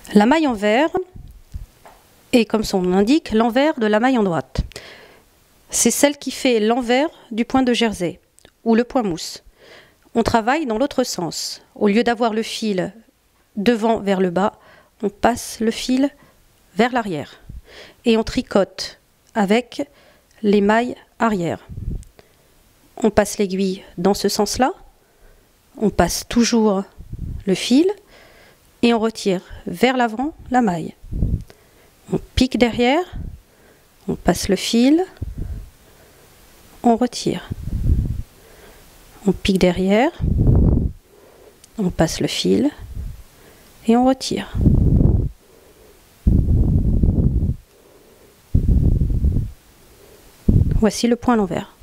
La maille envers est, comme son nom l'indique, l'envers de la maille en droite. C'est celle qui fait l'envers du point de jersey, ou le point mousse. On travaille dans l'autre sens. Au lieu d'avoir le fil devant vers le bas, on passe le fil vers l'arrière. Et on tricote avec les mailles arrière. On passe l'aiguille dans ce sens-là. On passe toujours le fil et on retire vers l'avant la maille. On pique derrière, on passe le fil, on retire. On pique derrière, on passe le fil et on retire. Voici le point à l'envers.